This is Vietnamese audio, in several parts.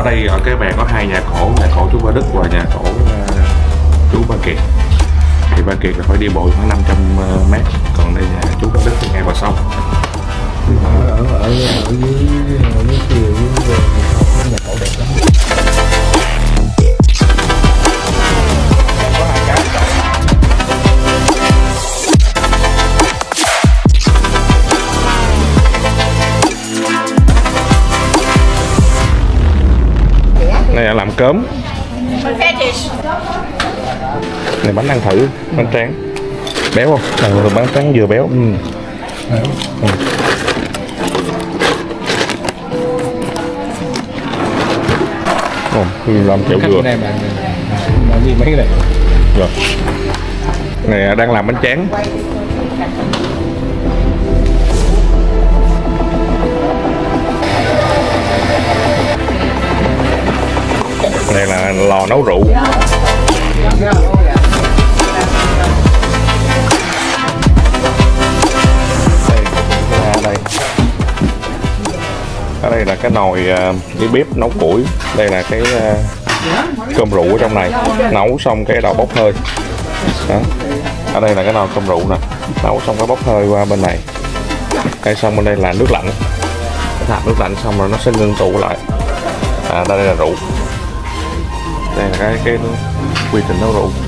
đây ở cái bè có hai nhà cổ chú Ba Đức và nhà cổ chú Ba Kiệt. Thì Ba Kiệt là phải đi bộ khoảng 500 mét, còn đây nhà chú Ba Đức thì ngay bờ sông. Ở dưới chiều với nhà cổ đẹp lắm. Này là làm cớm. Này bánh ăn thử, bánh tráng. Béo không? Bánh tráng vừa béo. Làm kiểu vừa. Này gì mấy cái này. Rồi. Này đang làm bánh tráng. Đây là lò nấu rượu. Đây. Ở đây là cái nồi cái bếp nấu củi. Đây là cái cơm rượu ở trong này. Nấu xong cái đầu bốc hơi. Đó. Ở đây là cái nồi cơm rượu nè. Nấu xong cái bốc hơi qua bên này. Đây xong bên đây là nước lạnh. Thả nước lạnh xong rồi nó sẽ ngưng tụ lại. Đây là rượu. Đây là cái quy trình nấu rượu.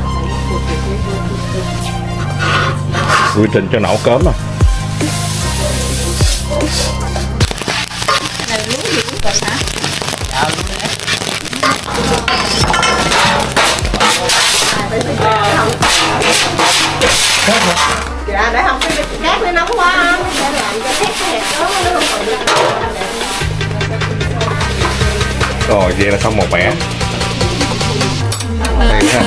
Quy trình cho nấu cớm à. Dạ, để không cái cát nó nóng quá nó sẽ làm cho thép cái hạt đó nó không còn được. Rồi vậy là xong một mẻ. Đây ha.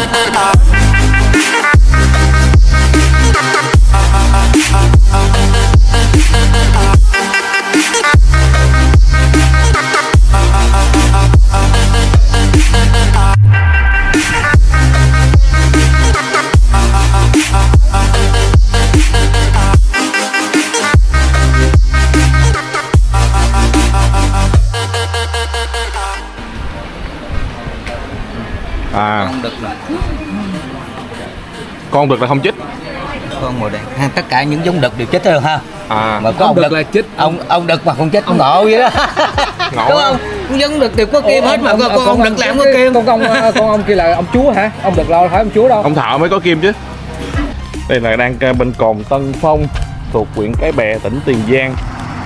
Con đực là không chích. Con màu đen. Tất cả những giống đực đều chết thôi ha. Mà có ông đực là chích. Ông đực mà không chết ông ngộ vậy đó. Ngộ đúng không? Giống đực đều có kim hết mà con ông đực làm có kim. Con ông kia là ông chúa hả? Ông đực lo phải ông chúa đâu. Ông thợ mới có kim chứ. Đây là đang bên cồn Tân Phong thuộc huyện Cái Bè, tỉnh Tiền Giang.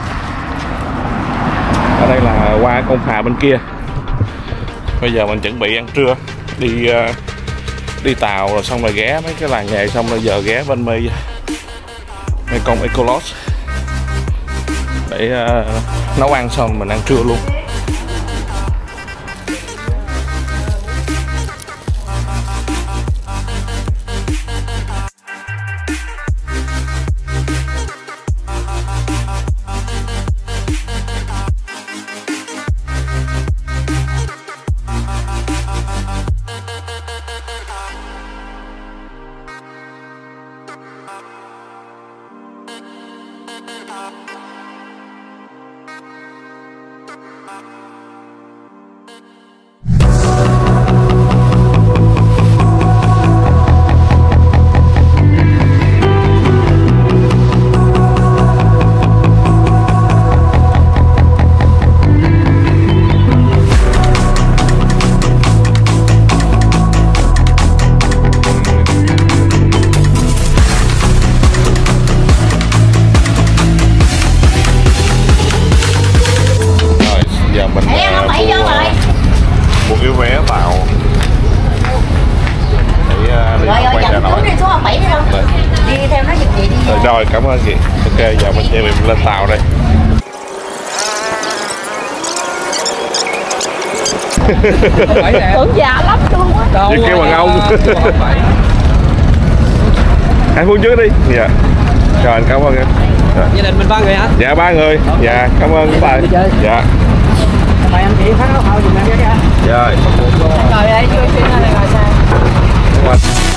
Ở đây là qua con phà bên kia. Bây giờ mình chuẩn bị ăn trưa, đi tàu rồi xong rồi ghé mấy cái làng nghề, xong rồi giờ ghé bên mê công Ecolos để nấu ăn xong mình ăn trưa luôn. Mua cái vé tàu để đi quay Hà Nội. Đi theo nó giùm chị đi. Rồi cảm ơn chị. Ok, giờ mình sẽ lên tàu đây. Tưởng già lắm luôn á. Chị kêu bằng ông. Hai phút trước đi. Dạ. Rồi anh cảm ơn em. Gia đình mình 3 người hả? Dạ 3 người. Dạ cảm ơn các bạn. Dạ. Mời anh chị phát áo phao dùm em cái nha. Rồi. Rồi đây chưa xuyên ra đây rồi sao?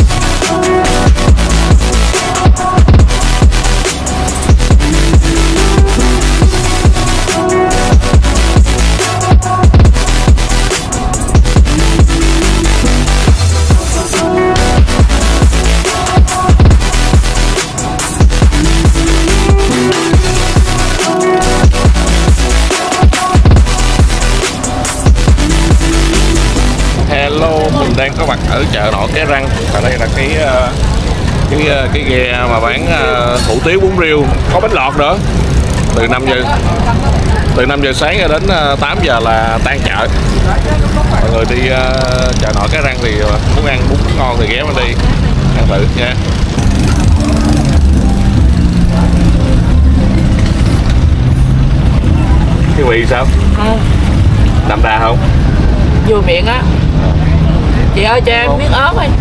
ở chợ nổi Cái Răng. Ở đây là cái ghe mà bán hủ tiếu bún riêu, có bánh lọt nữa. Từ 5 giờ sáng cho đến 8 giờ là tan chợ. Mọi người đi chợ nổi Cái Răng thì muốn ăn bún ngon thì ghé qua đi ăn thử nha. Cái vị sao? Đậm đà không? Vừa miệng á. Chị ơi cho em miếng ớt ơi.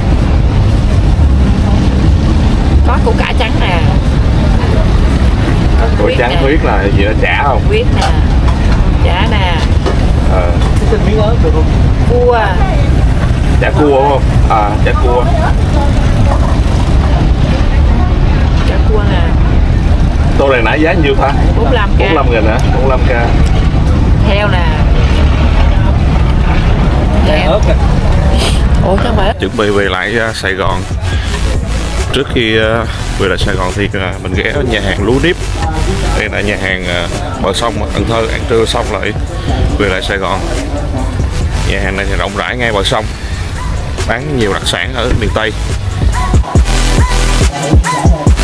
Có củ cải trắng nè. Củ trắng huyết là gì đó, chả không? Huyết nè. Chả nè. Xin miếng ớt được không? Cua. Chả cua không? Chả cua. Chả cua nè. Tô này nãy giá nhiêu ta? 45k. 45.000 hả? 45k. Heo nè. Heo. Ớt nè. Ủa chẳng phải. Chuẩn bị về lại Sài Gòn. Trước khi về lại Sài Gòn thì mình ghé nhà hàng Lúa Nếp. Đây là nhà hàng bờ sông Cần Thơ, ăn trưa xong lại về lại Sài Gòn. Nhà hàng này thì rộng rãi ngay bờ sông, bán nhiều đặc sản ở miền Tây.